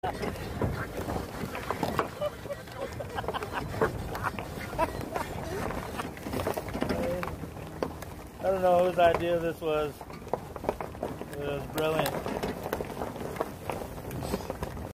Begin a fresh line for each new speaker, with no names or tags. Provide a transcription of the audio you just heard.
I don't know whose idea this was. It was brilliant.